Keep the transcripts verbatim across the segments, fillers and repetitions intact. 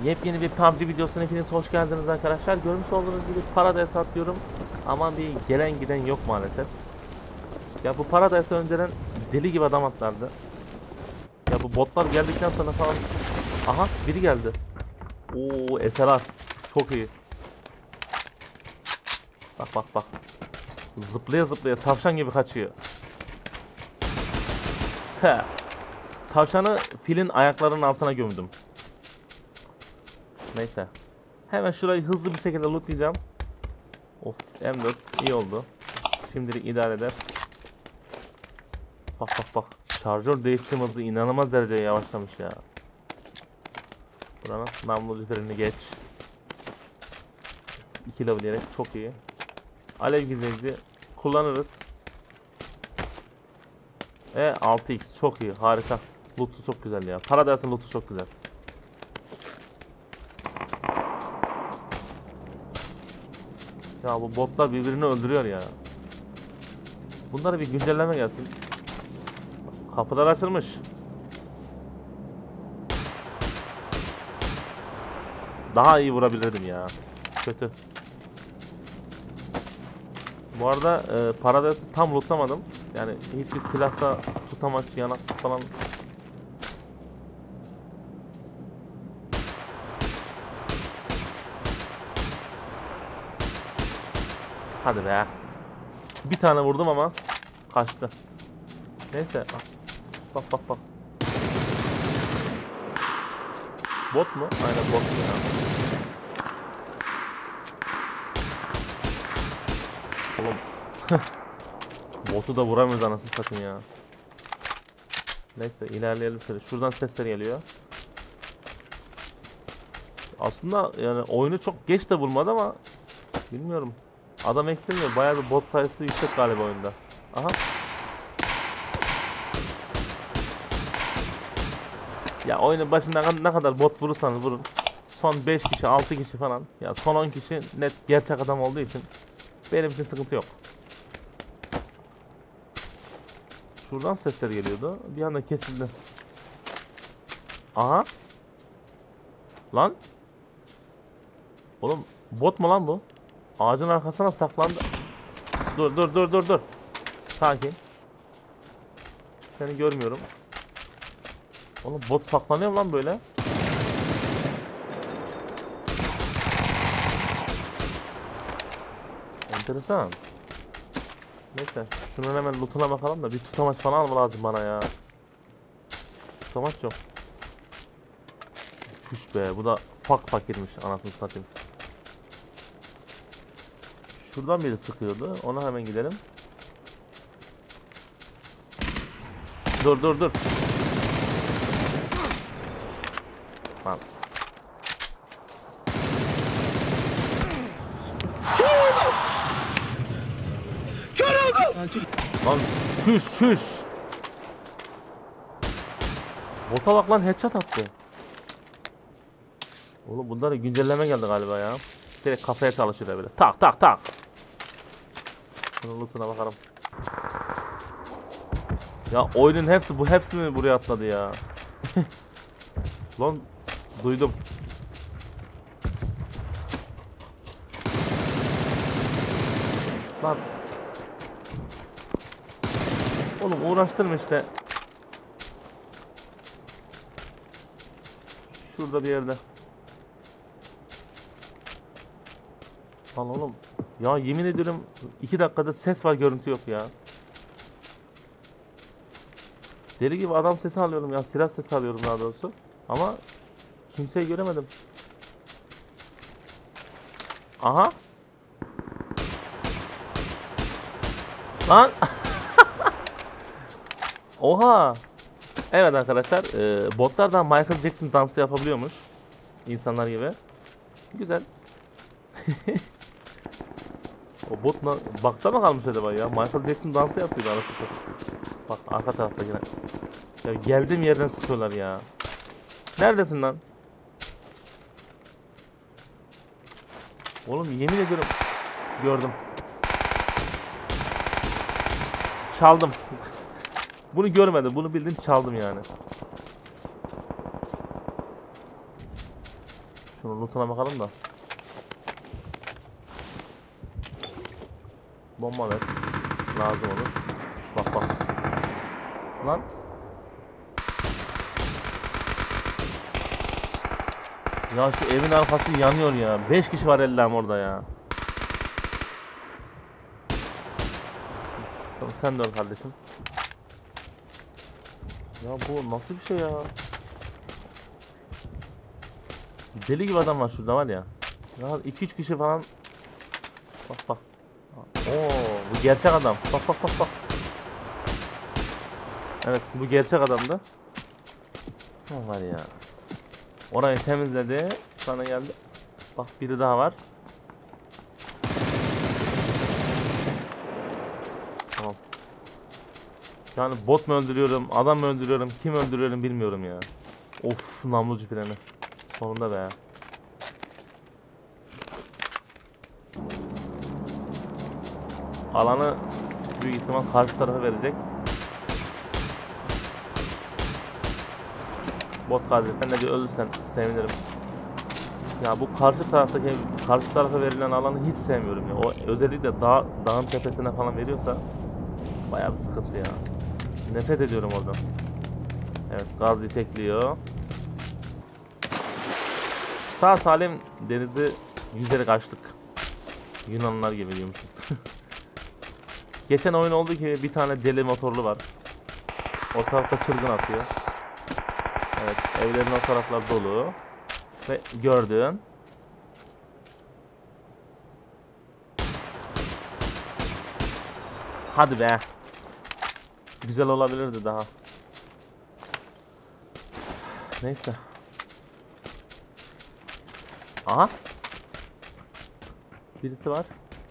Yepyeni bir P U B G videosuna hepiniz hoş geldiniz arkadaşlar. Görmüş olduğunuz gibi Paradise atlıyorum. Ama bir gelen giden yok maalesef. Ya bu Paradise'a önceden deli gibi adam atlardı. Ya bu botlar geldikten sonra falan. Aha biri geldi. Oo S L R. Çok iyi. Bak bak bak. Zıplaya zıplaya tavşan gibi kaçıyor. He. Tavşanı filin ayaklarının altına gömdüm. Neyse. Hemen şurayı hızlı bir şekilde lootlayacağım. Of, M dört iyi oldu. Şimdilik idare eder. Bak bak bak. Şarjör değiştirme hızı inanılmaz derecede yavaşlamış ya. Buranın namlu lüferini geç. iki level yere çok iyi. Alev gizleyici kullanırız. E altı x çok iyi, harika. Loot'u çok güzel ya. Paradise'ın loot'u çok güzel. Ya bu botlar birbirini öldürüyor ya. Bunlara bir güncelleme gelsin. Kapılar açılmış. Daha iyi vurabilirdim ya. Kötü. Bu arada e, Paradise'ı tam lootlamadım. Yani hiçbir silahta tutamaç, yanak falan. Hadi be. Bir tane vurdum ama kaçtı. Neyse. Bak bak bak. Bot mu? Aynen bot ya. Oğlum. Botu da vuramıyoruz anasını satayım ya. Neyse ilerleyelim şöyle. Şuradan sesler geliyor. Aslında yani oyunu çok geç de bulmadı ama bilmiyorum. Adam eksilmiyor. Bayağı bir bot sayısı yüksek galiba oyunda. Aha. Ya oyunun başında ne kadar bot vurursanız vurun. Son beş kişi, altı kişi falan. Ya son on kişi net gerçek adam olduğu için benim için sıkıntı yok. Şuradan sesler geliyordu. Bir anda kesildi. Aha. Lan. Oğlum bot mu lan bu? Ağacın arkasına saklandı. Dur dur dur dur dur. Sakin. Seni görmüyorum. Oğlum bot saklanıyor mu lan böyle? Enteresan. Neyse şunun hemen lootuna bakalım da bir tutamaç falan alma lazım bana ya. Tutamaç yok. Çüş be, bu da fak fakirmiş anasını satayım. Şuradan biri sıkıyordu, ona hemen gidelim. Dur dur dur. Lan. Kör oldum. Lan çüş çüş. Bota bak lan, headshot attı. Oğlum bunlara güncelleme geldi galiba ya. Direkt kafaya çalışıyor böyle. Tak tak tak. Şunun lootuna bakalım. Ya oyunun hepsi bu hepsi mi buraya atladı ya? Lan duydum. Lan. Oğlum uğraştırma işte. Şurada bir yerde. Lan oğlum. Ya yemin ediyorum iki dakikada ses var, görüntü yok ya. Deli gibi adam sesi alıyorum ya, silah sesi alıyorum daha doğrusu. Ama kimseyi göremedim. Aha. Lan. Oha. Evet arkadaşlar, e, botlardan Michael Jackson dansı yapabiliyormuş. İnsanlar gibi. Güzel. O bot bakta mı kalmış acaba ya? Michael Jackson dansı yapıyordu arasında. Bak arka tarafta yine. Ya geldiğim yerden sıkıyorlar ya. Neredesin lan? Oğlum yemin ediyorum gördüm. Çaldım. Bunu görmedim. Bunu bildim, çaldım yani. Şunun lootuna bakalım da. Bomba ver. Lazım olur. Bak bak. Lan. Ya şu evin arkası yanıyor ya. beş kişi var ellerim orada ya. Tamam sen dön kardeşim. Ya bu nasıl bir şey ya? Deli gibi adam var şurada var ya. Ya iki üç kişi falan. Bak bak. Oo, bu gerçek adam. Bak bak bak bak. Evet bu gerçek adamdı. Ne var ya? Orayı temizledi. Sana geldi. Bak biri daha var. Tamam. Yani bot mu öldürüyorum, adam mı öldürüyorum, kim öldürüyorum bilmiyorum ya. Of namlucu freni. Sonunda be. Alanı büyük ihtimal karşı tarafa verecek. Bot kardeş sen de bir ölürsen sevinirim. Ya bu karşı taraftaki karşı tarafa verilen alanı hiç sevmiyorum ya. O özellikle dağ, dağın tepesine falan veriyorsa bayağı bir sıkıntı ya. Nefret ediyorum oradan. Evet gaz itekliyor. Sağ salim denizi yüzerek açtık. Yunanlılar gibi diyormuşum. Geçen oyun oldu ki bir tane deli motorlu var. O tarafta çılgın atıyor. Evet evlerin o taraflar dolu. Ve gördün. Hadi be. Güzel olabilirdi daha. Neyse. Aha. Birisi var.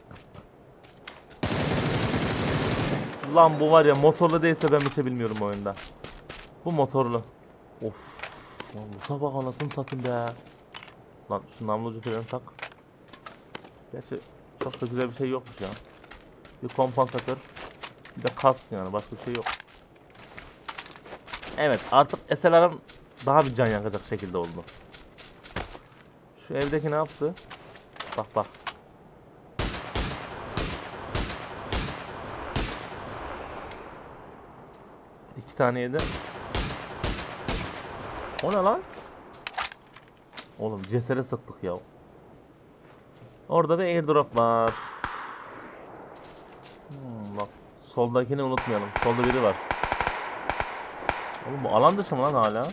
Lan bu var ya motorlu değilse ben bir şey bilmiyorum oyunda. Bu motorlu. Of. Lan bu tabak anasını satın be. Lan şu namlucu falan tak. Gerçi çok da güzel bir şey yokmuş ya. Bir kompansatör. Bir de kask yani başka bir şey yok. Evet artık S L R'ım daha bir can yakacak şekilde oldu. Şu evdeki ne yaptı? Bak bak. İki tane yedi. O ne lan? Oğlum cesere sıktık ya. Orada bir airdrop var. Hmm, bak soldakini unutmayalım. Solda biri var. Oğlum bu alan dışı mı lan hala?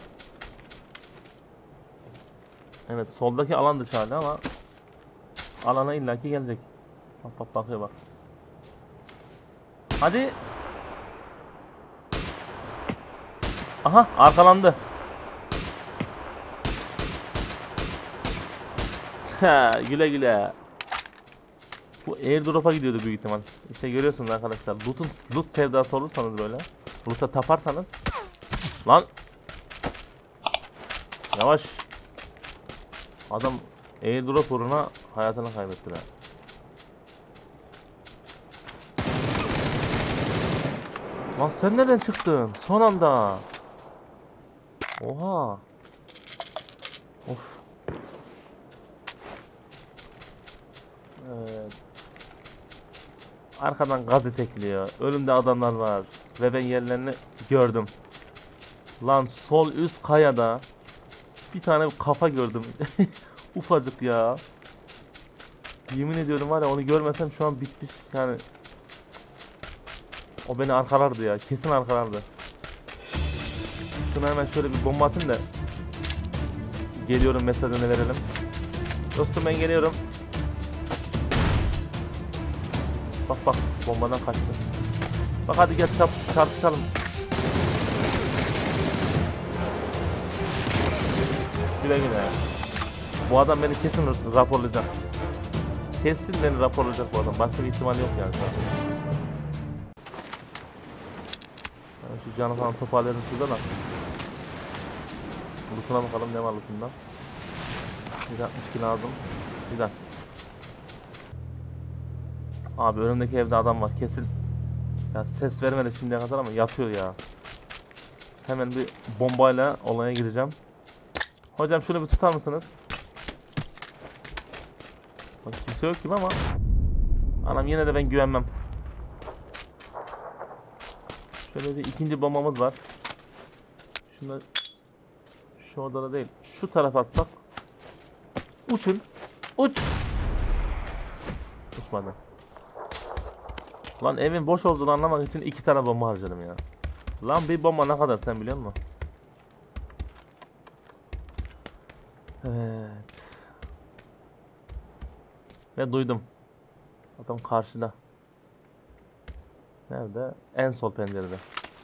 Evet soldaki alan dışı hala ama alana illaki gelecek. Bak bak bakıyor bak. Hadi. Aha arkalandı. Ha güle güle. Bu airdrop'a gidiyordu büyük ihtimal. İşte görüyorsunuz arkadaşlar. Loot'un loot sevdası olursanız böyle. Loot'a taparsanız. Lan. Yavaş. Adam airdrop uğruna hayatını kaybetti ha. Lan sen nereden çıktın? Son anda. Oha. Of. Evet. Arkadan gaz itekliyor. Önümde adamlar var. Ve ben yerlerini gördüm. Lan sol üst kayada bir tane kafa gördüm. Ufacık ya. Yemin ediyorum var ya onu görmesem şu an bitmiş yani. O beni arkalardı ya. Kesin arkalardı. Şuna hemen şöyle bir bomba atayım da geliyorum mesajını verelim. Dostum ben geliyorum. Bak bak bombadan kaçtı. Bak hadi gel çarp çarpışalım. Güle güle. Bu adam beni kesin raporlayacak. Kesin beni raporlayacak bu adam. Başka bir ihtimal yok yani. Yani şu canı falan toparlayalım şurada da. Lootuna bakalım ne var lootunda. yüz altmış iki lazım. Güzel. Abi önümdeki evde adam var kesin. Ya ses vermedi şimdiye kadar ama yatıyor ya. Hemen bir bombayla olaya gireceğim. Hocam şunu bir tutar mısınız? Bak kimse yok gibi ama. Anam yine de ben güvenmem. Şöyle bir ikinci bombamız var. Şunları şu odada değil. Şu tarafa atsak. Uçun. Uç. Uçmadı. Lan evin boş olduğunu anlamak için iki tane bomba harcadım ya. Lan bir bomba ne kadar sen biliyor musun? Evet. Ve duydum. Adam karşıda. Nerede? En sol pencerede.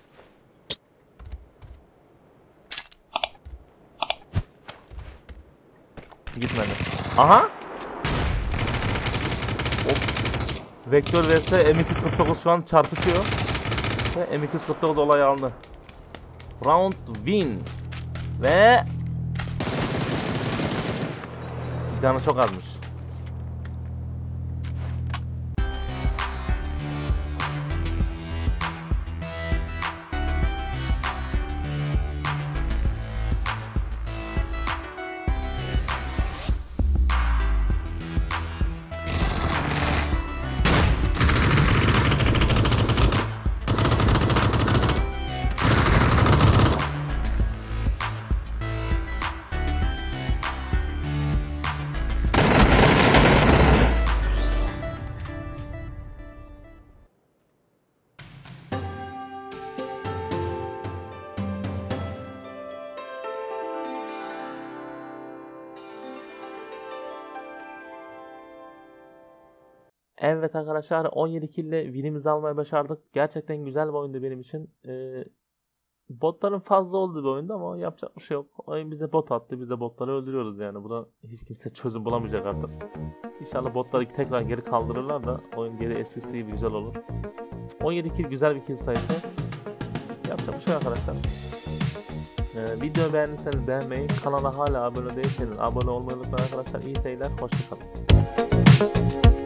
Gitmedi. Aha! Of. Vektör vs M iki yüz kırk dokuz şu an çarpışıyor. Ve M iki yüz kırk dokuz olayı aldı. Round win. Ve canı çok azmış. Evet arkadaşlar, on yedi kill ile winimizi almayı başardık. Gerçekten güzel bir oyundu benim için. Ee, botların fazla olduğu bir oyundu ama yapacak bir şey yok. Oyun bize bot attı. Biz de botları öldürüyoruz yani. Buna hiç kimse çözüm bulamayacak artık. İnşallah botları tekrar geri kaldırırlar da oyun geri eskisi gibi güzel olur. on yedi kill güzel bir kill sayısı. Yapacak bir şey yok arkadaşlar. Ee, videoyu beğendiyseniz beğenmeyi, kanala hala abone değilseniz abone olmayı unutmayın arkadaşlar. İyi seyirler, hoşçakalın.